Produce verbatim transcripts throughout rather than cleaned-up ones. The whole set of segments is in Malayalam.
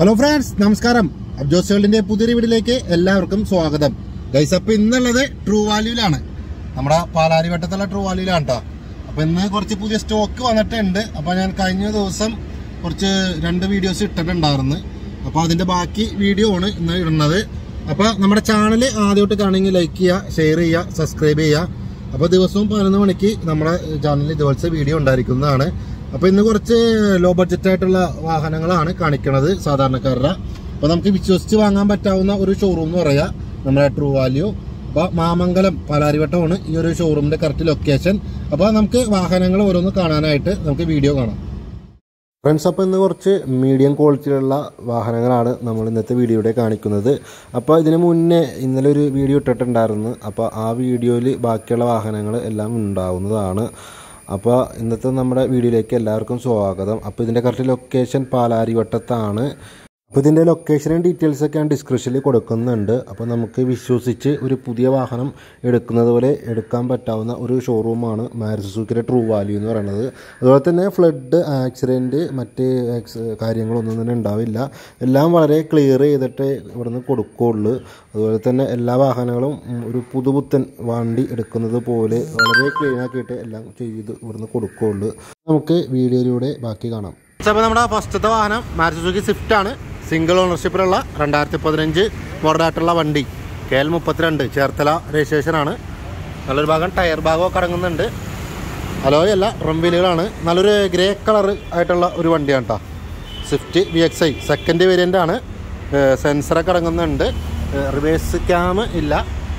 Hello friends, Namaskaram. abjo'sworld പുതിയൊരു വീഡിയോയിലേക്ക് എല്ലാവർക്കും സ്വാഗതം. ഗൈസ്, അപ്പോൾ ഇന്നുള്ളത് ട്രൂ വാല്യൂലാണ്. നമ്മുടെ പാലാരിവട്ടത്തുള്ള ട്രൂ വാല്യൂലാണ് കേട്ടോ. അപ്പോൾ ഇന്ന് കുറച്ച് പുതിയ സ്റ്റോക്ക് വന്നിട്ടുണ്ട്. അപ്പോൾ ഞാൻ കഴിഞ്ഞ ദിവസം കുറച്ച് രണ്ട് വീഡിയോസ് ഇട്ടിട്ടുണ്ടായിരുന്നു. അപ്പോൾ അതിൻ്റെ ബാക്കി വീഡിയോ ആണ് ഇന്ന് ഇടുന്നത്. അപ്പോൾ നമ്മുടെ ചാനൽ ആദ്യമായിട്ട് കാണുമെങ്കിൽ ലൈക്ക് ചെയ്യുക, ഷെയർ ചെയ്യുക, സബ്സ്ക്രൈബ് ചെയ്യുക. അപ്പോൾ ദിവസവും പതിനൊന്ന് മണിക്ക് നമ്മുടെ ചാനലിൽ ഇതുപോലത്തെ വീഡിയോ ഉണ്ടായിരിക്കുന്നതാണ്. അപ്പോൾ ഇന്ന് കുറച്ച് ലോ ബഡ്ജറ്റ് ആയിട്ടുള്ള വാഹനങ്ങളാണ് കാണിക്കുന്നത് സാധാരണക്കാരുടെ. അപ്പോൾ നമുക്ക് വിശ്വസിച്ച് വാങ്ങാൻ പറ്റാവുന്ന ഒരു ഷോറൂം എന്ന് പറയാം നമ്മുടെ ട്രൂ വാല്യൂ. അപ്പോൾ മാമംഗലം പാലാരിവട്ടമാണ് ഈ ഒരു ഷോറൂമിൻ്റെ കറക്റ്റ് ലൊക്കേഷൻ. അപ്പോൾ നമുക്ക് വാഹനങ്ങൾ ഓരോന്ന് കാണാനായിട്ട് നമുക്ക് വീഡിയോ കാണാം. ഫ്രണ്ട്സ്, അപ്പോൾ ഇന്ന് കുറച്ച് മീഡിയം ക്വാളിറ്റിയിലുള്ള വാഹനങ്ങളാണ് നമ്മൾ ഇന്നത്തെ വീഡിയോയുടെ കാണിക്കുന്നത്. അപ്പോൾ ഇതിന് മുന്നേ ഇന്നലെ ഒരു വീഡിയോ ഇട്ടിട്ടുണ്ടായിരുന്നു. അപ്പോൾ ആ വീഡിയോയിൽ ബാക്കിയുള്ള വാഹനങ്ങൾ എല്ലാം ഉണ്ടാവുന്നതാണ്. അപ്പോൾ ഇന്നത്തെ നമ്മുടെ വീഡിയോയിലേക്ക് എല്ലാവർക്കും സ്വാഗതം. അപ്പോൾ ഇതിൻ്റെ കറക്റ്റ് ലൊക്കേഷൻ പാലാരിവട്ടത്താണ്. അപ്പോൾ ഇതിൻ്റെ ലൊക്കേഷനും ഡീറ്റെയിൽസൊക്കെ ഞാൻ ഡിസ്ക്രിപ്ഷനിൽ കൊടുക്കുന്നുണ്ട്. അപ്പോൾ നമുക്ക് വിശ്വസിച്ച് ഒരു പുതിയ വാഹനം എടുക്കുന്നത് പോലെ എടുക്കാൻ പറ്റാവുന്ന ഒരു ഷോറൂമാണ് മാരുതി സുസുക്കിയുടെ ട്രൂ വാല്യൂ എന്ന് പറയുന്നത്. അതുപോലെ തന്നെ ഫ്ലഡ്, ആക്സിഡൻറ്റ്, മറ്റ് കാര്യങ്ങളൊന്നും തന്നെ ഉണ്ടാവില്ല. എല്ലാം വളരെ ക്ലിയർ ചെയ്തിട്ട് ഇവിടുന്ന് കൊടുക്കുകയുള്ളൂ. അതുപോലെ തന്നെ എല്ലാ വാഹനങ്ങളും ഒരു പുതുപുത്തൻ വണ്ടി എടുക്കുന്നത് പോലെ വളരെ ക്ലീൻ ആക്കിയിട്ട് എല്ലാം ചെയ്ത് ഇവിടുന്ന് കൊടുക്കുകയുള്ളൂ. നമുക്ക് വീഡിയോയിലൂടെ ബാക്കി കാണാം. അപ്പോൾ നമ്മുടെ ഫസ്റ്റത്തെ വാഹനം മാരുതി സുസുക്കി സ്വിഫ്റ്റ് ആണ്. സിംഗിൾ ഓണർഷിപ്പിലുള്ള രണ്ടായിരത്തി പതിനഞ്ച് മോഡലായിട്ടുള്ള വണ്ടി. കെ എൽ മുപ്പത്തിരണ്ട് ചേർത്തല രജിസ്ട്രേഷനാണ്. നല്ലൊരു ഭാഗം ടയർ ഭാഗമൊക്കെ അടങ്ങുന്നുണ്ട്. അലോയ് അല്ല, ഡ്രം വീലുകളാണ്. നല്ലൊരു ഗ്രേ കളർ ആയിട്ടുള്ള ഒരു വണ്ടിയാണ് കേട്ടോ. Swift V X I second variant ആണ്. സെൻസറൊക്കെ അടങ്ങുന്നുണ്ട്. റിവേഴ്സ് ക്യാം ഇല്ല.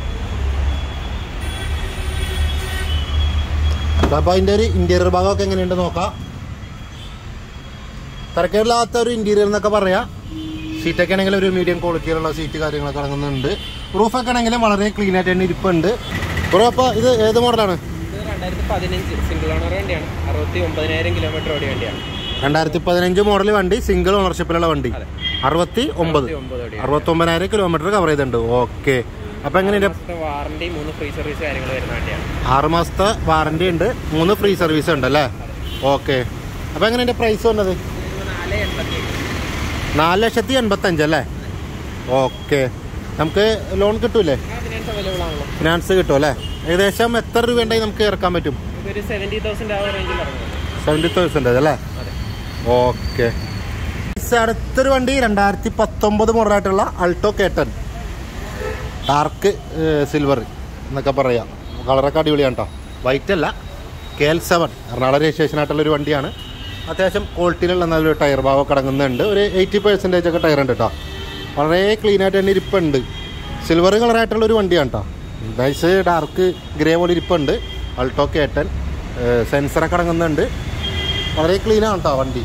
അപ്പോൾ അതിൻ്റെ ഒരു ഇൻറ്റീരിയർ ഭാഗമൊക്കെ എങ്ങനെയുണ്ട് നോക്കാം. തിരക്കേടില്ലാത്ത ഒരു ഇൻറ്റീരിയർ എന്നൊക്കെ പറയാം. സീറ്റൊക്കെ ആണെങ്കിൽ ഒരു മീഡിയം ക്വാളിറ്റിയിലുള്ള സീറ്റ് കാര്യങ്ങളൊക്കെ അടങ്ങുന്നുണ്ട്. റൂഫൊക്കെ ആണെങ്കിലും വളരെ ക്ലീൻ ആയിട്ട് തന്നെ ഇരിപ്പുണ്ട്. കുറേ അപ്പോൾ ഇത് ഏത് മോഡലാണ്? രണ്ടായിരത്തി പതിനഞ്ച് സിംഗിൾ ഓണർ വണ്ടിയാണ്. അറുപത്തി ഒമ്പതിനായിരം കിലോമീറ്റർ ഓടിയ വണ്ടിയാണ്. രണ്ടായിരത്തി പതിനഞ്ച് മോഡൽ വണ്ടി, സിംഗിൾ ഓണർഷിപ്പിലുള്ള വണ്ടി. അറുപത്തി ഒമ്പത് അറുപത്തി ഒമ്പതിനായിരം കിലോമീറ്റർ കവർ ചെയ്തിട്ടുണ്ട്. ഓക്കെ. അപ്പോൾ എങ്ങനെയുണ്ട്? വാറണ്ടി, മൂന്ന് ഫ്രീ സർവീസ് കാര്യങ്ങൾ വരുന്ന വണ്ടിയാണ്. ആറ് മാസത്തെ വാറണ്ടി ഉണ്ട്, മൂന്ന് ഫ്രീ സർവീസ് ഉണ്ട് അല്ലേ? ഓക്കെ. അപ്പോൾ എങ്ങനെയുണ്ട് പ്രൈസ് വന്നത്? നാല് ലക്ഷത്തി എൺപത്തഞ്ച് അല്ലേ? ഓക്കെ. നമുക്ക് ലോൺ കിട്ടൂലേ? ഫിനാൻസ് കിട്ടും അല്ലേ? ഏകദേശം എത്ര രൂപ ഉണ്ടെങ്കിൽ നമുക്ക് ഇറക്കാൻ പറ്റും? സെവൻറ്റി തൗസൻഡ് അല്ലേ? ഓക്കെ. അടുത്തൊരു വണ്ടി രണ്ടായിരത്തി പത്തൊമ്പത് മോഡലായിട്ടുള്ള അൾട്ടോ കേട്ടൻ, ഡാർക്ക് സിൽവർ എന്നൊക്കെ പറയാം. കളറൊക്കെ അടിപൊളിയാണ് കേട്ടോ. വൈറ്റ് അല്ല, K L seven Ernakulam registration ആയിട്ടുള്ളൊരു വണ്ടിയാണ്. അത്യാവശ്യം ക്വാളിറ്റിയിലുള്ള നല്ലൊരു ടയർ ഭാഗമൊക്കെ അടങ്ങുന്നുണ്ട്. ഒരു എയ്റ്റി പെർസെൻറ്റേജ് ഒക്കെ ടയർ ഉണ്ട് കേട്ടോ. വളരെ ക്ലീനായിട്ട് തന്നെ ഇരിപ്പുണ്ട്. സിൽവർ കളറായിട്ടുള്ളൊരു വണ്ടിയാണ് കേട്ടോ. നൈസ് ഡാർക്ക് ഗ്രേ പോലെ ഇരിപ്പുണ്ട്. അൾട്ടോ കേട്ടൻ, സെൻസറൊക്കെ അടങ്ങുന്നുണ്ട്. വളരെ ക്ലീനാണ് കേട്ടോ വണ്ടി.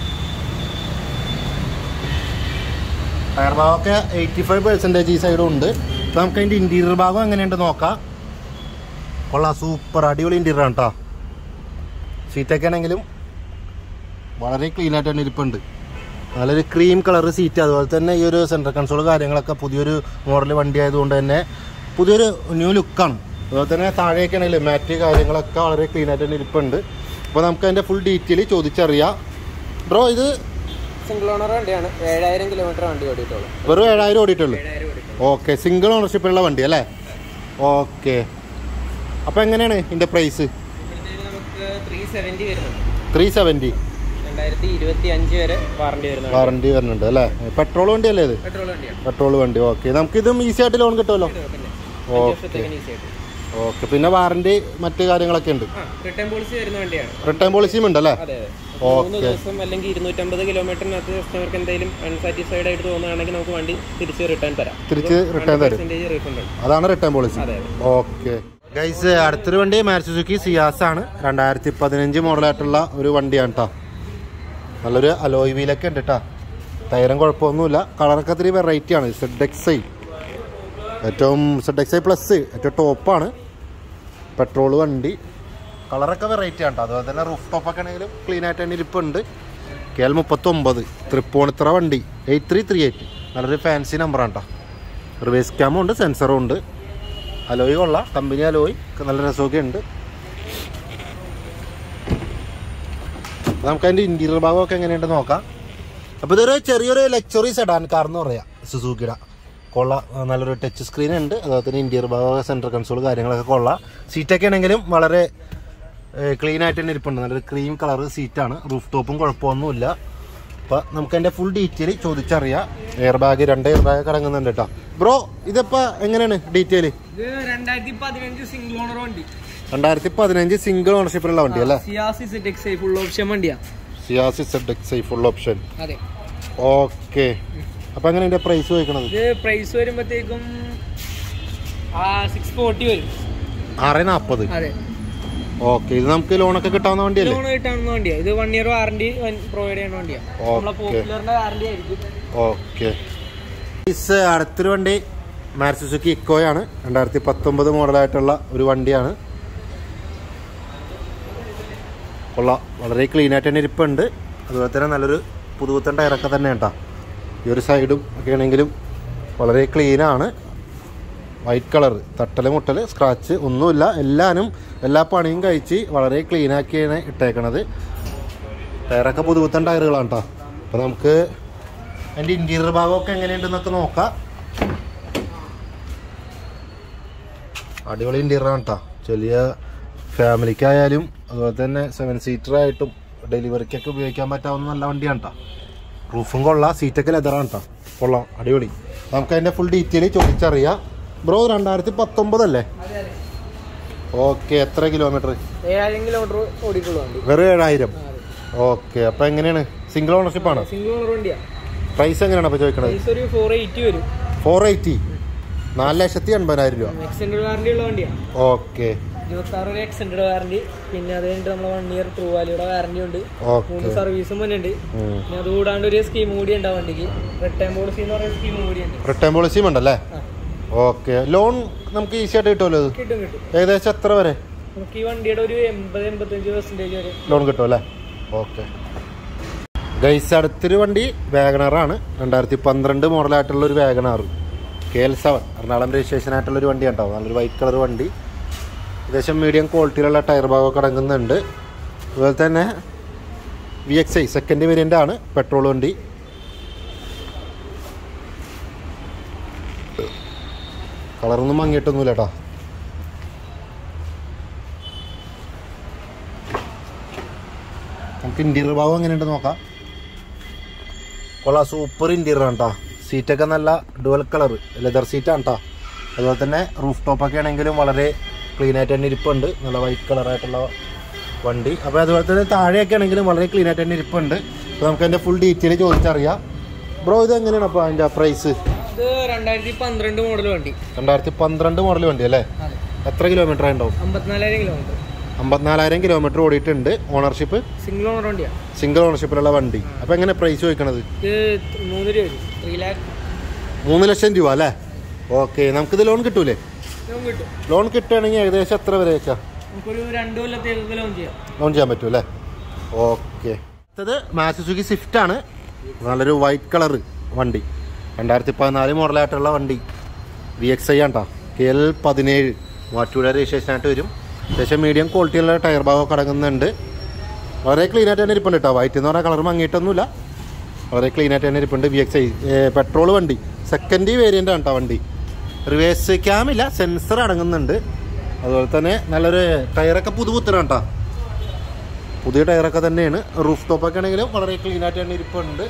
ടയർ ഭാഗമൊക്കെ എയ്റ്റി ഫൈവ് പെർസെൻറ്റേജ് ഈ സൈഡും ഉണ്ട്. അപ്പോൾ നമുക്ക് അതിൻ്റെ ഇൻറ്റീരിയർ ഭാഗം എങ്ങനെയുണ്ട് നോക്കാം. കൊള്ളാം, സൂപ്പർ അടിപൊളി ഇൻറ്റീരിയറാണ് കേട്ടോ. സീറ്റൊക്കെ ആണെങ്കിലും വളരെ ക്ലീനായിട്ട് തന്നെ ഇരിപ്പുണ്ട്. നല്ലൊരു ക്രീം കളർ സീറ്റ്. അതുപോലെ തന്നെ ഈ ഒരു സെൻട്രൽ കൺസോൾ കാര്യങ്ങളൊക്കെ പുതിയൊരു മോഡൽ വണ്ടി ആയതുകൊണ്ട് തന്നെ പുതിയൊരു ന്യൂ ലുക്കാണ്. അതുപോലെ തന്നെ താഴേക്ക് ആണെങ്കിലും മാറ്റ് കാര്യങ്ങളൊക്കെ വളരെ ക്ലീനായിട്ട് തന്നെ ഇരിപ്പുണ്ട്. അപ്പോൾ നമുക്ക് അതിൻ്റെ ഫുൾ ഡീറ്റെയിൽ ചോദിച്ചറിയാം. ബ്രോ, ഇത് സിംഗിൾ ഓണർ വണ്ടിയാണ്. ഏഴായിരം കിലോമീറ്റർ വണ്ടി ഓടിയിട്ടുള്ളൂ. വെറും ഏഴായിരം ഓടിയിട്ടുള്ളൂ. ഓക്കെ. സിംഗിൾ ഓണർഷിപ്പിലുള്ള വണ്ടി അല്ലേ? ഓക്കെ. അപ്പോൾ എങ്ങനെയാണ് ഇതിൻ്റെ പ്രൈസ്? നമുക്ക് ത്രീ സെവൻറ്റി വരുന്നുണ്ട്. ത്രീ സെവൻറ്റി രണ്ടായിരത്തി ഇരുപത്തി അഞ്ച് വരെ വാറണ്ടി വരുന്നുണ്ട്. വാറണ്ടി വരുന്നുണ്ട് അല്ലേ? പെട്രോൾ വണ്ടി അല്ലേ ഇത്? പെട്രോൾ വണ്ടിയാണ്. പെട്രോൾ വണ്ടി. ഓക്കെ. നമുക്കിതും ഈസി ആയിട്ട് ലോൺ കിട്ടുമല്ലോ? ഓക്കെ. ഓക്കെ. പിന്നെ വാറണ്ടി മറ്റു കാര്യങ്ങളൊക്കെ ഉണ്ട്. റിട്ടേൺ പോളിസി വരുന്ന വണ്ടിയാണ്. റിട്ടേൺ പോളിസിയും ഉണ്ടല്ലേ? മൂന്ന് ദിവസം അല്ലെങ്കിൽ ഇരുന്നൂറ്റമ്പത് കിലോമീറ്ററിനകത്ത് കസ്റ്റമർക്ക് എന്തെങ്കിലും അൺസാറ്റിസ്ഫൈഡ് ആയിട്ട് തോന്നുകയാണെങ്കിൽ നമുക്ക് വണ്ടി തിരിച്ച് റിട്ടേൺ തരാം. തിരിച്ച് റിട്ടേൺ തരും. റീഫണ്ട് അതാണ് റിട്ടേൺ പോളിസി. ഓക്കെ. ഗൈസ്, അടുത്തൊരു വണ്ടി മാരുതി സുസുക്കി സിയാസ് ആണ്. രണ്ടായിരത്തി പതിനഞ്ച് മോഡലായിട്ടുള്ള ഒരു വണ്ടിയാണ് കേട്ടോ. നല്ലൊരു അലോയ് വീലൊക്കെ ഉണ്ട് കേട്ടോ. ടയറും കുഴപ്പമൊന്നുമില്ല. കളറൊക്കെ ഒത്തിരി വെറൈറ്റി ആണ്. സെഡ് എക്സ് ഐ ഏറ്റവും സെഡ് എക്സ് ഐ പ്ലസ് ഏറ്റവും ടോപ്പാണ്. പെട്രോൾ വണ്ടി. കളറൊക്കെ വെറൈറ്റി ആണ് കേട്ടോ. അതുപോലെ തന്നെ റൂഫ് ടോപ്പൊക്കെ ആണെങ്കിലും ക്ലീൻ ആയിട്ട് തന്നെ ഇരിപ്പുണ്ട്. കെ എൽ മുപ്പത്തൊമ്പത് തൃപ്പൂണിത്തറ വണ്ടി, എയ്റ്റ് ത്രീ ത്രീ എയ്റ്റ്. നല്ലൊരു ഫാൻസി നമ്പറാണ് കേട്ടോ. റിവേഴ്സ് ക്യാമും ഉണ്ട്, സെൻസറും ഉണ്ട്. അലോയ് കൊള്ളാം, കമ്പനി അലോയ് നല്ല രസമൊക്കെ ഉണ്ട്. നമുക്ക് അതിൻ്റെ ഇൻറ്റീരിയർ ഭാഗമൊക്കെ എങ്ങനെയുണ്ട് നോക്കാം. അപ്പോൾ ഇതൊരു ചെറിയൊരു ലക്സറി സെഡാൻ കാർ എന്ന് പറയാം സുസുക്കിയുടെ. കൊള്ള നല്ലൊരു ടച്ച് സ്ക്രീൻ ഉണ്ട്, അതുപോലെ തന്നെ ഇന്റീരിയർ ഭാഗം സെൻട്രൽ കൺസോൾ കാര്യങ്ങളൊക്കെ കൊള്ള. സീറ്റൊക്കെ ആണെങ്കിലും വളരെ ക്ലീൻ ആയിട്ട് തന്നെ ഇരിപ്പുണ്ട്. നല്ലൊരു ക്രീം കളർ സീറ്റാണ്. റൂഫ് ടോപ്പും കുഴപ്പമൊന്നുമില്ല. അപ്പോൾ നമുക്ക് അതിൻ്റെ ഫുൾ ഡീറ്റെയിൽ ചോദിച്ചറിയാം. എയർ ബാഗ് രണ്ട് എയർ ബാഗ് അടങ്ങുന്നുണ്ട് കേട്ടോ. ബ്രോ ഇതിപ്പോൾ എങ്ങനെയാണ് ഡീറ്റെയിൽ? രണ്ടായിരത്തി പതിനഞ്ച് സിംഗിൾ ഓണർ വണ്ടി. രണ്ടായിരത്തി പതിനഞ്ച് സിംഗിൾ ഓണർഷിപ്പിലുള്ള വണ്ടി അല്ലേ? Ciaz Z X I full option വണ്ടിയാണ്. Ciaz Z X I full option. അതെ. ഓക്കെ. അപ്പൊ എങ്ങനെ ഇതിന്റെ പ്രൈസ് ചോദിക്കണത്? ഇത് പ്രൈസ് വരുമ്പോഴത്തേക്കും സിക്സ് ഫോർട്ടി വരും. ആറ് നാപ്പത്. അതെ. ഓക്കെ. ഇത് നമുക്ക് ലോണൊക്കെ കിട്ടാവുന്ന വണ്ടിയല്ലേ? ലോൺ കിട്ടാവുന്ന വണ്ടിയാണ്. ഇത് വൺ ഇയർ വാറണ്ടി പ്രൊവൈഡ് ചെയ്യുന്ന വണ്ടിയാണ്. നമ്മളെ പോപ്പുലറിന്റെ വാറണ്ടി ആയിരിക്കും. ഓക്കെ. അടുത്തൊരു വണ്ടി മാരുതി സുസുക്കി ഇക്കോയാണ്. രണ്ടായിരത്തി പത്തൊമ്പത് മോഡലായിട്ടുള്ള ഒരു വണ്ടിയാണ്. കൊള്ളാം, വളരെ ക്ലീൻ ആയിട്ട് തന്നെ ഇരിപ്പുണ്ട്. അതുപോലെ തന്നെ നല്ലൊരു പുതുപുത്തൻ ടയറൊക്കെ തന്നെ കേട്ടോ. ഈ ഒരു സൈഡും ഒക്കെ ആണെങ്കിലും വളരെ ക്ലീനാണ്. വൈറ്റ് കളർ, തട്ടൽ മുട്ടൽ സ്ക്രാച്ച് ഒന്നുമില്ല. എല്ലാനും എല്ലാ പണിയും കഴിച്ച് വളരെ ക്ലീനാക്കിയാണ് ഇട്ടേക്കണത്. ടയറൊക്കെ പുതുപുത്തൻ ടയറുകളാണ് കേട്ടോ. അപ്പോൾ നമുക്ക് അതിൻ്റെ ഇൻറ്റീരിയർ ഭാഗമൊക്കെ എങ്ങനെയുണ്ടെന്നൊക്കെ നോക്കാം. അടിപൊളി ഇൻറ്റീരിയറാണ് കേട്ടോ. ചെറിയ ഫാമിലിക്കായാലും അതുപോലെ തന്നെ സെവൻ സീറ്ററായിട്ടും ഡെലിവറിക്കൊക്കെ ഉപയോഗിക്കാൻ പറ്റാവുന്ന നല്ല വണ്ടിയാണ് കേട്ടോ. റൂഫും കൊള്ളാം, സീറ്റൊക്കെ ലെതറാണ് കേട്ടോ. കൊള്ളാം, അടിപൊളി. നമുക്ക് അതിൻ്റെ ഫുൾ ഡീറ്റെയിൽ ചോദിച്ചറിയാം. ബ്രോ രണ്ടായിരത്തി പത്തൊമ്പതല്ലേ? ഓക്കെ. എത്ര കിലോമീറ്റർ? ഏഴായിരം കിലോമീറ്റർ ഓടിയിട്ടുള്ളൂ വണ്ടി. വെറും ഏഴായിരം. ഓക്കെ. അപ്പം എങ്ങനെയാണ്? സിംഗിൾ ഓണർഷിപ്പാണ്? സിംഗിൾ ഓണർ വണ്ടിയാണ്. പ്രൈസ് എങ്ങനെയാണ് അപ്പോൾ ചോദിക്കണത്? ഒരു ഫോർ എയ്റ്റി വരും. ഫോർ എയ്റ്റി നാല് ലക്ഷത്തി എൺപതിനായിരം രൂപ. എക്സ്റ്റൻഡ് വാറണ്ടി ഉള്ള വണ്ടിയാണ്. ഓക്കെ. ഇരുപത്തി ആറ് ഒരു എക്സ്റ്റൻഡ് വാറണ്ടി. പിന്നെ അത് കഴിഞ്ഞിട്ട് നമ്മളെ വൺ ഇയർ ട്രൂ വാല്യൂടെ വാറണ്ടി ഉണ്ട്. മൂന്ന് സർവീസും തന്നെ ഉണ്ട്. പിന്നെ അത് കൂടാണ്ട് ഒരു സ്കീം കൂടി ഉണ്ട് വണ്ടിക്ക്. റിട്ടേൺ പോളിസി എന്ന് പറയുന്ന സ്കീം കൂടി ഉണ്ട്. റിട്ടേൺ പോളിസിയും ഉണ്ടല്ലേ? ഓക്കെ. ലോൺ നമുക്ക് ഈസി ആയിട്ട് കിട്ടുമല്ലോ? ഇത് കിട്ടും കിട്ടും. ഏകദേശം എത്ര വരെ? നമുക്ക് ഈ വണ്ടിയുടെ ഒരു എൺപത് എൺപത്തഞ്ച് പെർസെന്റേജ് വരെ ലോൺ കിട്ടും അല്ലേ? ഓക്കെ. ഗൈസ് അടുത്തൊരു വണ്ടി വാഗണറാണ്. രണ്ടായിരത്തി പന്ത്രണ്ട് മോഡലായിട്ടുള്ള ഒരു WagonR K L seven Ernakulam registration ആയിട്ടുള്ളൊരു വണ്ടി ഉണ്ടാവും. നല്ലൊരു വൈറ്റ് കളർ വണ്ടി. ഏകദേശം മീഡിയം ക്വാളിറ്റിയിലുള്ള ടയർ ഭാഗമൊക്കെ അടങ്ങുന്നുണ്ട്. അതുപോലെ തന്നെ V X I second variant ആണ്. പെട്രോൾ വണ്ടി. കളറൊന്നും മങ്ങിയിട്ടൊന്നുമില്ല കേട്ടോ. നമുക്ക് ഇൻറ്റീരിയർ ഭാഗം എങ്ങനെയുണ്ട് നോക്കാം. കൊള്ളാം, സൂപ്പർ ഇൻറ്റീരിയർ ആണ് കേട്ടോ. സീറ്റൊക്കെ നല്ല ഡുവൽ കളർ ലെതർ സീറ്റാണ് കേട്ടോ. അതുപോലെ തന്നെ റൂഫ് ടോപ്പൊക്കെ ആണെങ്കിലും വളരെ ക്ലീൻ ആയിട്ട് തന്നെ ഇരിപ്പുണ്ട്. നല്ല വൈറ്റ് കളറായിട്ടുള്ള വണ്ടി. അപ്പോൾ അതുപോലെ തന്നെ താഴെയൊക്കെ ആണെങ്കിലും വളരെ ക്ലീൻ ആയിട്ട് തന്നെ ഇരിപ്പുണ്ട്. അപ്പോൾ നമുക്ക് അതിൻ്റെ ഫുൾ ഡീറ്റെയിൽ ചോദിച്ചറിയാം. ബ്രോ ഇത് എങ്ങനെയാണ് അപ്പോൾ അതിൻ്റെ പ്രൈസ്? ഇത് രണ്ടായിരത്തി പന്ത്രണ്ട് മോഡൽ വണ്ടി. രണ്ടായിരത്തി പന്ത്രണ്ട് മോഡൽ വണ്ടി അല്ലേ? എത്ര കിലോമീറ്റർ ഉണ്ടാവും? അമ്പത്തിനാലായിരം കിലോമീറ്റർ. അമ്പത്തിനാലായിരം കിലോമീറ്റർ ഓടിയിട്ടുണ്ട്. ഓണർഷിപ്പ് സിംഗിൾ ഓണർ വണ്ടിയാണ്. സിംഗിൾ ഓണർഷിപ്പിലുള്ള വണ്ടി. അപ്പോൾ എങ്ങനെ പ്രൈസ് ചോദിക്കണത്? മൂന്ന് രൂപ ത്രീ ലാക്ക് മൂന്ന് ലക്ഷം രൂപ അല്ലേ? ഓക്കെ. നമുക്കിത് ലോൺ കിട്ടൂലേ? ലോൺ കിട്ടും. ലോൺ കിട്ടുകയാണെങ്കിൽ ഏകദേശം എത്ര വരെ വെച്ചാൽ നമുക്കൊരു രണ്ട് കൊല്ലത്തേക്ക് ലോൺ ചെയ്യാം. ലോൺ ചെയ്യാൻ പറ്റും അല്ലേ? ഓക്കെ. അടുത്തത് മാരുതി സുസുക്കി സ്വിഫ്റ്റ് ആണ്. നല്ലൊരു വൈറ്റ് കളർ വണ്ടി. രണ്ടായിരത്തി പതിനാല് മോഡലായിട്ടുള്ള വണ്ടി. വി എക്സ് ഐ ആണ് കേട്ടോ. കെ എൽ പതിനേഴ് മാറ്റൂടെ രജിസ്ട്രേഷനായിട്ട് വരും. അത്യാവശ്യം മീഡിയം ക്വാളിറ്റിയുള്ള ടയർ ഭാഗമൊക്കെ അടങ്ങുന്നുണ്ട്. വളരെ ക്ലീൻ ആയിട്ട് തന്നെ ഇരിപ്പുണ്ട് കേട്ടോ. വൈറ്റ് എന്ന് പറഞ്ഞാൽ കളർ മങ്ങിയിട്ടൊന്നുമില്ല. വളരെ ക്ലീൻ ആയിട്ട് തന്നെ ഇരിപ്പുണ്ട്. വി എക്സ് ഐ പെട്രോൾ വണ്ടി. സെക്കൻഡ് വേരിയൻ്റ് ആണ് കേട്ടോ വണ്ടി. റിവേഴ്സ് ക്യാമില്ല, സെൻസർ അടങ്ങുന്നുണ്ട്. അതുപോലെ തന്നെ നല്ലൊരു ടയറൊക്കെ പുതുപുത്തനാണ് കേട്ടോ. പുതിയ ടയറൊക്കെ തന്നെയാണ്. റൂഫ് ടോപ്പൊക്കെ ആണെങ്കിലും വളരെ ക്ലീൻ ആയിട്ട് തന്നെ ഇരിപ്പുണ്ട്.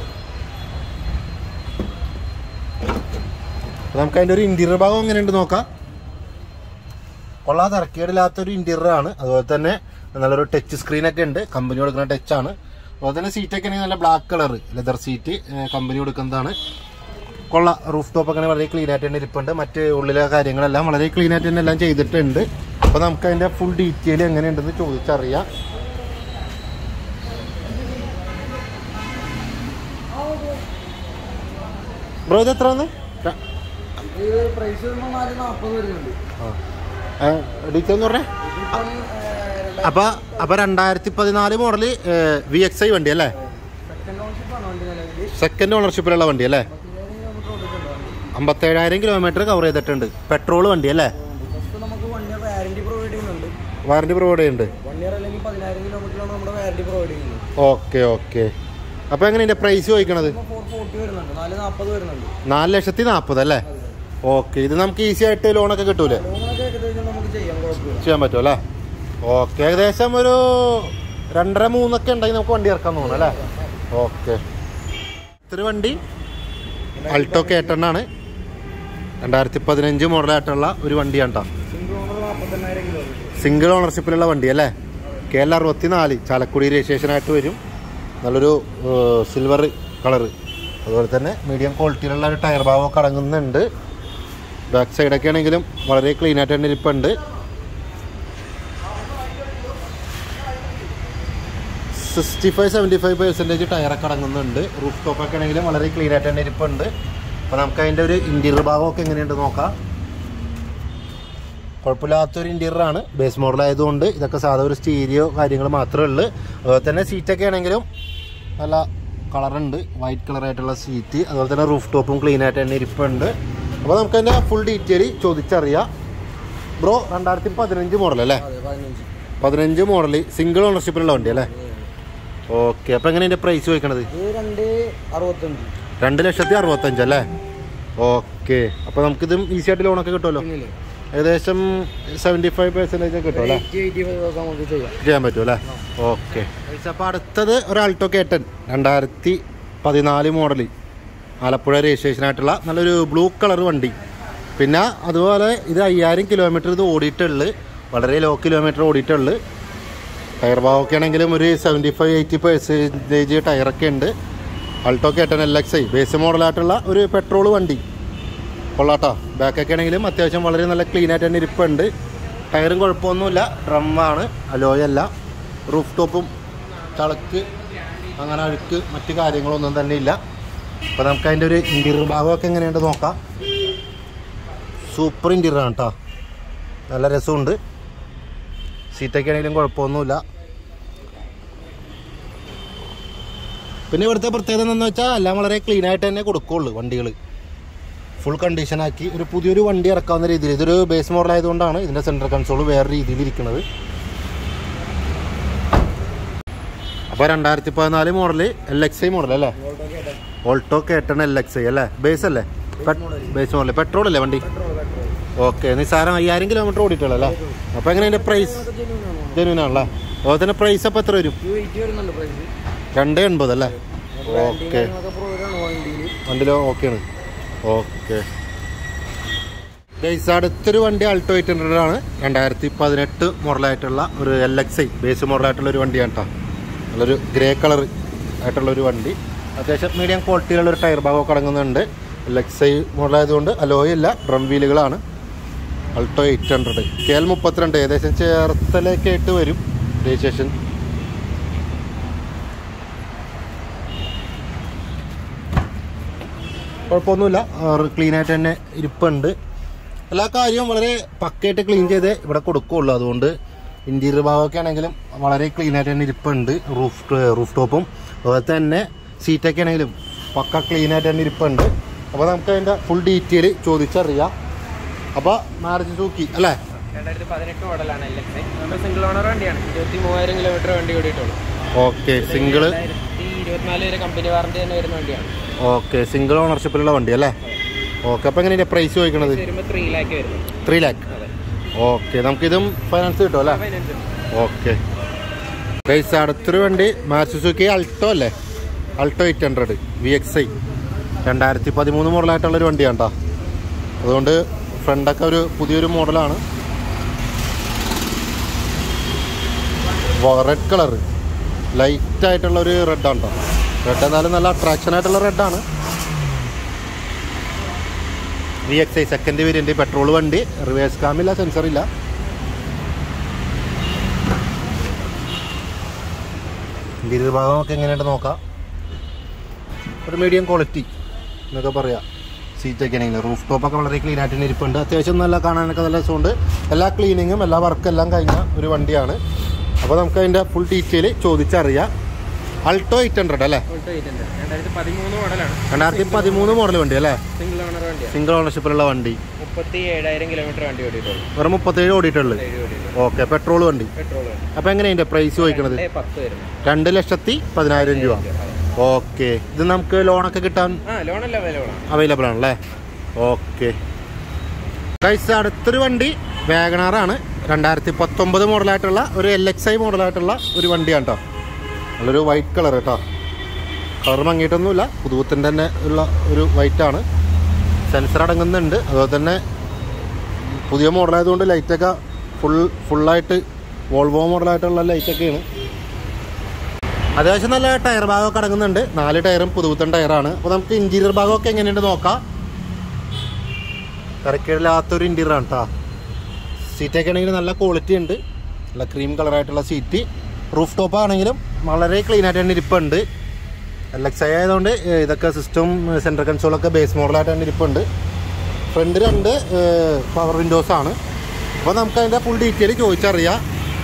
നമുക്ക് അതിൻ്റെ ഒരു ഇൻറ്റീരിയർ ഭാഗം എങ്ങനെയുണ്ട് നോക്കാം. കൊള്ളാതെ ഇറക്കിയിടില്ലാത്തൊരു ഇൻറ്റീരിയർ ആണ്. അതുപോലെ തന്നെ നല്ലൊരു ടച്ച് സ്ക്രീനൊക്കെ ഉണ്ട്. കമ്പനി കൊടുക്കുന്ന ടച്ചാണ്. അതുപോലെ തന്നെ സീറ്റൊക്കെ ആണെങ്കിൽ നല്ല black colour leather seat company കൊടുക്കുന്നതാണ്. കൊള്ള റൂഫ് ടോപ്പൊക്കെ വളരെ ക്ലീൻ ആയിട്ട് തന്നെ ഇരിപ്പുണ്ട്. മറ്റ് ഉള്ളിലെ കാര്യങ്ങളെല്ലാം വളരെ ക്ലീൻ ആയിട്ട് തന്നെ എല്ലാം ചെയ്തിട്ടുണ്ട്. അപ്പോൾ നമുക്ക് അതിൻ്റെ ഫുൾ ഡീറ്റെയിൽ എങ്ങനെയുണ്ടെന്ന് ചോദിച്ചറിയാം. ബ്രോ ഇത് എത്ര വന്ന്? ഡീറ്റെയിൽ എന്ന് പറഞ്ഞേ. അപ്പൊ അപ്പൊ രണ്ടായിരത്തി പതിനാല് മോഡല് വി എക്സ് ഐ വണ്ടി അല്ലേ? സെക്കൻഡ് ഓണർഷിപ്പിലുള്ള വണ്ടി അല്ലേ? അമ്പത്തേഴായിരം കിലോമീറ്റർ കവർ ചെയ്തിട്ടുണ്ട്. പെട്രോൾ വണ്ടി അല്ലേ? വാറണ്ടി പ്രൊവൈഡ് ചെയ്യുന്നുണ്ട്. Okay okay. അപ്പോൾ എങ്ങനെ ഇതിൻ്റെ പ്രൈസ് ചോദിക്കണത്? നാല് ലക്ഷത്തി നാൽപ്പത് അല്ലേ? ഓക്കെ. ഇത് നമുക്ക് ഈസി ആയിട്ട് ലോണൊക്കെ കിട്ടൂലേ? ചെയ്യാൻ പറ്റും അല്ലേ? ഓക്കെ. ഏകദേശം ഒരു രണ്ടര മൂന്നൊക്കെ ഉണ്ടെങ്കിൽ നമുക്ക് വണ്ടി ഇറക്കാൻ തോന്നുന്നു അല്ലേ? ഓക്കെ. ഇത്ര വണ്ടി അൾട്ടോ കെ ടെൻ ആണ്. രണ്ടായിരത്തി പതിനഞ്ച് മോഡലായിട്ടുള്ള ഒരു വണ്ടിയാണ് കേട്ടോ. സിംഗിൾ ഓണർഷിപ്പിലുള്ള വണ്ടി അല്ലേ? കെ എൽ അറുപത്തി നാല് ചാലക്കുടി രജിസ്ട്രേഷനായിട്ട് വരും. നല്ലൊരു സിൽവർ കളറ്. അതുപോലെ തന്നെ മീഡിയം ക്വാളിറ്റിയിലുള്ള ഒരു ടയർ ഭാഗമൊക്കെ അടങ്ങുന്നുണ്ട്. ബാക്ക് സൈഡൊക്കെ ആണെങ്കിലും വളരെ ക്ലീൻ ആയിട്ട് തന്നെ ഇരിപ്പുണ്ട്. Sixty five seventy five percentage ടയറൊക്കെ അടങ്ങുന്നുണ്ട്. റൂഫ് ടോപ്പൊക്കെ ആണെങ്കിലും വളരെ ക്ലീൻ ആയിട്ട് തന്നെ ഇരിപ്പുണ്ട്. അപ്പോൾ നമുക്ക് അതിൻ്റെ ഒരു ഇൻറ്റീരിയർ ഭാഗമൊക്കെ എങ്ങനെയുണ്ട് നോക്കാം. കുഴപ്പമില്ലാത്തൊരു ഇൻറ്റീരിയറാണ്. ബേസ് മോഡലായതുകൊണ്ട് ഇതൊക്കെ സാധാ ഒരു സ്റ്റീരിയോ കാര്യങ്ങൾ മാത്രമേ ഉള്ളൂ. അതുപോലെ തന്നെ സീറ്റൊക്കെ ആണെങ്കിലും നല്ല കളറുണ്ട്, വൈറ്റ് കളറായിട്ടുള്ള സീറ്റ്. അതുപോലെ തന്നെ റൂഫ് ടോപ്പും ക്ലീൻ ആയിട്ട് തന്നെ ഇരിപ്പുണ്ട്. അപ്പോൾ നമുക്ക് അതിൻ്റെ ഫുൾ ഡീറ്റെയിൽ ചോദിച്ചറിയാം. ബ്രോ രണ്ടായിരത്തി പതിനഞ്ച് മോഡൽ അല്ലേ? പതിനഞ്ച് മോഡൽ സിംഗിൾ ഓണർഷിപ്പിലുള്ള വണ്ടി അല്ലേ? ഓക്കെ. അപ്പോൾ എങ്ങനെ ഇതിൻ്റെ പ്രൈസ് ചോദിക്കണത്? രണ്ട് ലക്ഷത്തി അറുപത്തഞ്ച് അല്ലേ? ഓക്കെ. അപ്പോൾ നമുക്കിതും ഈസി ആയിട്ട് ലോണൊക്കെ കിട്ടുമല്ലോ? ഏകദേശം സെവൻറ്റി ഫൈവ് പെർസെൻറ്റേജ് ഒക്കെ കിട്ടും അല്ലേ? ചെയ്യാൻ പറ്റും അല്ലേ? ഓക്കെ. അപ്പോൾ അടുത്തത് ഒരു ആൾട്ടോ കെ ടെൻ രണ്ടായിരത്തി പതിനാല് മോഡൽ ആലപ്പുഴ രജിസ്ട്രേഷനായിട്ടുള്ള നല്ലൊരു ബ്ലൂ കളർ വണ്ടി. പിന്നെ അതുപോലെ ഇത് അയ്യായിരം കിലോമീറ്റർ ഇത് ഓടിയിട്ടുള്ളു. വളരെ ലോ കിലോമീറ്റർ ഓടിയിട്ടുള്ളു. ടയർ ഭാഗമൊക്കെ ആണെങ്കിലും ഒരു സെവൻറ്റി ഫൈവ് എയ്റ്റി പെർസെൻറ്റേജ് ടയറൊക്കെ ഉണ്ട്. Alto K ten L X I base മോഡലായിട്ടുള്ള ഒരു പെട്രോൾ വണ്ടി കൊള്ളാട്ടോ. ബാക്കൊക്കെ ആണെങ്കിലും അത്യാവശ്യം വളരെ നല്ല ക്ലീൻ ആയിട്ട് തന്നെ ഇരിപ്പുണ്ട്. ടയറും കുഴപ്പമൊന്നുമില്ല. ഡ്രമ്മാണ്, അലോയല്ല. റൂഫ് ടോപ്പും ചളക്ക് അങ്ങനെ അഴുക്ക് മറ്റു കാര്യങ്ങളൊന്നും തന്നെ ഇല്ല. അപ്പോൾ നമുക്ക് അതിൻ്റെ ഒരു ഇൻറ്റീരിയർ ഭാഗമൊക്കെ എങ്ങനെയുണ്ട് നോക്കാം. സൂപ്പർ ഇൻറ്റീരിയറാണ് കേട്ടോ. നല്ല രസമുണ്ട്. സീറ്റൊക്കെ ആണെങ്കിലും കുഴപ്പമൊന്നുമില്ല. പിന്നെ ഇവിടുത്തെ പ്രത്യേകത എന്താണെന്ന് വെച്ചാൽ എല്ലാം വളരെ ക്ലീൻ ആയിട്ട് തന്നെ കൊടുക്കുകയുള്ളൂ. വണ്ടികൾ ഫുൾ കണ്ടീഷനാക്കി ഒരു പുതിയൊരു വണ്ടി ഇറക്കാവുന്ന രീതിയിൽ. ഇതൊരു ബേസ് മോഡൽ ആയതുകൊണ്ടാണ് ഇതിൻ്റെ സെൻട്രൽ കൺസോൾ വേറെ രീതിയിൽ ഇരിക്കുന്നത്. അപ്പോൾ രണ്ടായിരത്തി പതിനാല് model L X I model അല്ലേ? Alto K ten L X I അല്ലേ? ബേസ് അല്ലേ? ബേസ് മോഡൽ പെട്രോൾ അല്ലേ വണ്ടി? ഓക്കെ. നിസ്സാരം അയ്യായിരം കിലോമീറ്റർ ഓടിയിട്ടുള്ളൂ അല്ലേ? അപ്പോൾ എങ്ങനെ അതിൻ്റെ പ്രൈസ്? ജെന്യൂൻ ആണല്ലേ? അതുപോലെ തന്നെ പ്രൈസ് അപ്പോൾ എത്ര വരും? രണ്ട് എൺപത് അല്ലേ? ഓക്കെ. വണ്ടിയിലോ ഓക്കെയാണ്. ഓക്കെ. ഗൈസ് അടുത്തൊരു വണ്ടി ആൾട്ടോ എയ്റ്റ് ഹൺഡ്രഡ് ആണ്. രണ്ടായിരത്തി പതിനെട്ട് മോഡലായിട്ടുള്ള ഒരു എൽ എക്സ് ഐ ബേസ് മോഡലായിട്ടുള്ള ഒരു വണ്ടിയാണ് കേട്ടോ. നല്ലൊരു ഗ്രേ കളർ ആയിട്ടുള്ളൊരു വണ്ടി. അത്യാവശ്യം മീഡിയം ക്വാളിറ്റിയിലുള്ളൊരു ടയർ ഭാഗമൊക്കെ അടങ്ങുന്നുണ്ട്. എൽ എക്സ് ഐ മോഡലായതുകൊണ്ട് അലോയല്ല, ഡ്രം വീലുകളാണ്. Alto eight hundred K L മുപ്പത്തിരണ്ട് ഏകദേശം ചേർത്തലേക്ക് ആയിട്ട് വരും രജിസ്ട്രേഷൻ. കുഴപ്പമൊന്നുമില്ല. ക്ലീൻ ആയിട്ട് തന്നെ ഇരിപ്പുണ്ട്. എല്ലാ കാര്യവും വളരെ പക്കയായിട്ട് ക്ലീൻ ചെയ്ത് ഇവിടെ കൊടുക്കുകയുള്ളൂ. അതുകൊണ്ട് ഇൻറ്റീരിയർ ഭാഗമൊക്കെ ആണെങ്കിലും വളരെ ക്ലീൻ ആയിട്ട് തന്നെ ഇരിപ്പുണ്ട്. റൂഫ് റൂഫ് ടോപ്പും അതുപോലെ തന്നെ സീറ്റൊക്കെ ആണെങ്കിലും പക്ക ക്ലീൻ ആയിട്ട് തന്നെ ഇരിപ്പുണ്ട്. അപ്പോൾ നമുക്ക് അതിൻ്റെ ഫുൾ ഡീറ്റെയിൽ ചോദിച്ചറിയാം. അപ്പോൾ മാരുതി സുസുക്കി അല്ലേ? രണ്ടായിരത്തി പതിനെട്ട് മോഡലാണ് എൽ എക്സ് ഐ. നമ്മൾ സിംഗിൾ ഓണർ വണ്ടിയാണ്. ഇരുപത്തി മൂവായിരം കിലോമീറ്റർ വണ്ടി ഓടിയിട്ടുള്ളൂ. ഓക്കെ. സിംഗിൾ ഇരുപത്തിനാല് വരെ കമ്പനി വാറണ്ടി തന്നെ വരുന്ന വണ്ടിയാണ്. ഓക്കെ. സിംഗിൾ ഓണർഷിപ്പിലുള്ള വണ്ടി അല്ലേ? ഓക്കെ. അപ്പോൾ എങ്ങനെ പ്രൈസ് ചോദിക്കണത്? ത്രീ ലാക്ക് വരുന്നത്. Three lakh okay. നമുക്കിതും ഫൈനാൻസ് കിട്ടും അല്ലേ? ഓക്കെ. ഗൈസ് അടുത്തൊരു വണ്ടി മാരുതി സുസുക്കി അൾട്ടോ അല്ലേ? Alto eight hundred V X I രണ്ടായിരത്തി പതിമൂന്ന് മോഡലായിട്ടുള്ളൊരു വണ്ടിയാണ് കേട്ടോ. അതുകൊണ്ട് ഫ്രണ്ടൊക്കെ ഒരു പുതിയൊരു മോഡലാണ്. റെഡ് കളർ ലൈറ്റായിട്ടുള്ളൊരു റെഡാണ് കേട്ടോ. റെഡ് എന്നാലും നല്ല അട്രാക്ഷൻ ആയിട്ടുള്ള റെഡാണ്. V X I second variant petrol വണ്ടി. റിവേഴ്സ് കാമില്ല, സെൻസറില്ല. ഇന്റീരിയർ ഭാഗമൊക്കെ എങ്ങനെയുണ്ട് നോക്കാം. ഒരു മീഡിയം ക്വാളിറ്റി എന്നൊക്കെ പറയാം. സീറ്റൊക്കെ ആണെങ്കിൽ റൂഫ് ടോപ്പൊക്കെ വളരെ ക്ലീൻ ആയിട്ട് തന്നെ ഇരിപ്പുണ്ട്. അത്യാവശ്യം നല്ല കാണാനൊക്കെ നല്ല രസമുണ്ട്. എല്ലാ ക്ലീനിങ്ങും എല്ലാ വർക്കെല്ലാം കഴിഞ്ഞ ഒരു വണ്ടിയാണ്. അപ്പോൾ നമുക്ക് അതിൻ്റെ ഫുൾ ഡീറ്റെയിൽ ചോദിച്ചറിയാം. അൾട്ടോ എയ്റ്റ് ഹൺഡ്രഡ് അല്ലേ? രണ്ടായിരത്തി പതിമൂന്ന് മോഡലാണ്. രണ്ടായിരത്തി പതിമൂന്ന് മോഡൽ വണ്ടി അല്ലേ? സിംഗിൾ ഓണർ വണ്ടിയാണ്. സിംഗിൾ ഓണർഷിപ്പിലുള്ള വണ്ടി. മുപ്പത്തി ഏഴായിരം കിലോമീറ്റർ വണ്ടി ഓടിയിട്ടുള്ളൂ. വെറും മുപ്പത്തേഴ് ഓടിയിട്ടുള്ളൂ. ഓക്കെ. പെട്രോൾ വണ്ടി. പെട്രോൾ. അപ്പോൾ എങ്ങനെയാണ് ഇതിൻ്റെ പ്രൈസ് ചോദിക്കണത്? രണ്ട് ലക്ഷത്തി പതിനായിരം രൂപ ഓക്കെ. ഇത് നമുക്ക് ലോണൊക്കെ കിട്ടാൻ അവൈലബിൾ ആണല്ലേ? ഓക്കെ ഗൈസ്, അടുത്തൊരു വണ്ടി വാഗണാറാണ്. രണ്ടായിരത്തി പത്തൊമ്പത് മോഡലായിട്ടുള്ള ഒരു എൽ എക്സ് ഐ മോഡലായിട്ടുള്ള ഒരു വണ്ടിയാണ് കേട്ടോ. നല്ലൊരു വൈറ്റ് കളർ കേട്ടോ. കളർ മങ്ങിയിട്ടൊന്നുമില്ല, പുതുപുത്തൻ്റെ തന്നെ ഉള്ള ഒരു വൈറ്റാണ്. സെൻസർ അടങ്ങുന്നുണ്ട്. അതുപോലെ തന്നെ പുതിയ മോഡലായതുകൊണ്ട് ലൈറ്റൊക്കെ ഫുൾ ഫുള്ളായിട്ട് വോൾവോ മോഡലായിട്ടുള്ള ലൈറ്റൊക്കെയാണ്. അത്യാവശ്യം നല്ല ടയർ ഭാഗമൊക്കെ അടങ്ങുന്നുണ്ട്. നാല് ടയറും പുതുപുത്തൻ ടയറാണ്. അപ്പോൾ നമുക്ക് ഇൻറ്റീരിയർ ഭാഗമൊക്കെ എങ്ങനെയുണ്ട് നോക്കാം. തിരക്കേടില്ലാത്തൊരു ഇൻറ്റീരിയറാണ് കേട്ടോ. സീറ്റൊക്കെ ആണെങ്കിൽ നല്ല ക്വാളിറ്റി ഉണ്ട്. നല്ല ക്രീം കളറായിട്ടുള്ള സീറ്റ്. റൂഫ് ടോപ്പ് ആണെങ്കിലും വളരെ ക്ലീൻ ആയിട്ട് തന്നെ ഇരിപ്പുണ്ട്. എൽ എക്സ് ഐ ആയതുകൊണ്ട് ഇതൊക്കെ സിസ്റ്റം സെൻട്രൽ കൺസോളൊക്കെ ബേസ് മോഡലായിട്ട് തന്നെ ഇരിപ്പുണ്ട്. ഫ്രണ്ട് രണ്ട് പവർ വിൻഡോസാണ്. അപ്പോൾ നമുക്ക് അതിൻ്റെ ഫുൾ ഡീറ്റെയിൽ ചോദിച്ചറിയാം.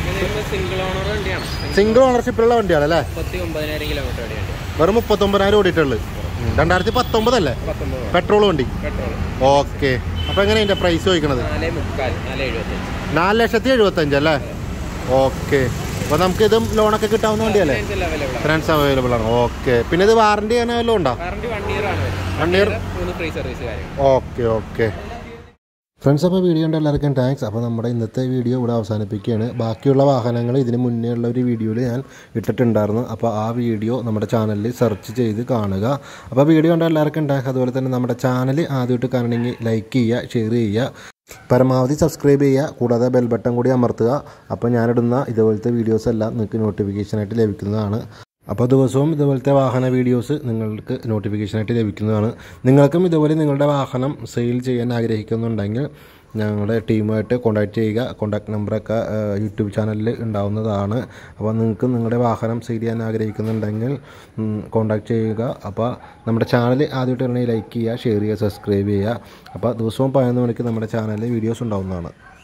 സിംഗിൾ ഓണർഷിപ്പിലുള്ള വണ്ടിയാണ് അല്ലേ? വെറും മുപ്പത്തൊമ്പതിനായിരം ഓടിയിട്ടുള്ളു. രണ്ടായിരത്തി പത്തൊമ്പതല്ലേ പെട്രോൾ വണ്ടി? ഓക്കെ. അപ്പോൾ എങ്ങനെയാണ് ഇതിൻ്റെ പ്രൈസ് ചോദിക്കണത്? നാല് ലക്ഷത്തി എഴുപത്തഞ്ച് അല്ലേ? ഓക്കെ. അപ്പോൾ നമുക്ക് ഇതും ലോണൊക്കെ കിട്ടാവുന്ന വണ്ടിയല്ലേ? ഫിനാൻസ് അവൈലബിൾ ആണ്. ഓക്കെ. പിന്നെ ഇത് വാറണ്ടി അങ്ങനെ വല്ലതും ഉണ്ടോ? One year. Okay okay friends, അപ്പോൾ വീഡിയോ ഉണ്ട് എല്ലാവർക്കും താങ്ക്സ്. അപ്പോൾ നമ്മുടെ ഇന്നത്തെ വീഡിയോ ഇവിടെ അവസാനിപ്പിക്കുകയാണ്. ബാക്കിയുള്ള വാഹനങ്ങൾ ഇതിന് മുന്നേ ഉള്ള ഒരു വീഡിയോയിൽ ഞാൻ ഇട്ടിട്ടുണ്ടായിരുന്നു. അപ്പോൾ ആ വീഡിയോ നമ്മുടെ ചാനലിൽ സെർച്ച് ചെയ്ത് കാണുക. അപ്പോൾ വീഡിയോ ഉണ്ട് എല്ലാവർക്കും താങ്ക്സ്. അതുപോലെ തന്നെ നമ്മുടെ ചാനൽ ആദ്യമായിട്ട് കാണണമെങ്കിൽ ലൈക്ക് ചെയ്യുക, ഷെയർ ചെയ്യുക, പരമാവധി സബ്സ്ക്രൈബ് ചെയ്യുക. കൂടാതെ ബെൽ ബട്ടൺ കൂടി അമർത്തുക. അപ്പോൾ ഞാനിടുന്ന ഇതുപോലത്തെ വീഡിയോസ് എല്ലാം നിങ്ങൾക്ക് നോട്ടിഫിക്കേഷനായിട്ട് ലഭിക്കുന്നതാണ്. അപ്പോൾ ദിവസവും ഇതുപോലത്തെ വാഹന വീഡിയോസ് നിങ്ങൾക്ക് നോട്ടിഫിക്കേഷനായിട്ട് ലഭിക്കുന്നതാണ്. നിങ്ങൾക്കും ഇതുപോലെ നിങ്ങളുടെ വാഹനം സെയിൽ ചെയ്യാൻ ആഗ്രഹിക്കുന്നുണ്ടെങ്കിൽ ഞങ്ങളുടെ ടീമുമായിട്ട് കോൺടാക്റ്റ് ചെയ്യുക. കോൺടാക്ട് നമ്പറൊക്കെ യൂട്യൂബ് ചാനലിൽ ഉണ്ടാവുന്നതാണ്. അപ്പോൾ നിങ്ങൾക്ക് നിങ്ങളുടെ വാഹനം സെയിൽ ചെയ്യാൻ ആഗ്രഹിക്കുന്നുണ്ടെങ്കിൽ കോൺടാക്റ്റ് ചെയ്യുക. അപ്പോൾ നമ്മുടെ ചാനൽ ആദ്യമായിട്ട് ലൈക്ക് ചെയ്യുക, ഷെയർ ചെയ്യുക, സബ്സ്ക്രൈബ് ചെയ്യുക. അപ്പോൾ ദിവസവും പതിനൊന്ന് മണിക്ക് നമ്മുടെ ചാനലിൽ വീഡിയോസ് ഉണ്ടാവുന്നതാണ്.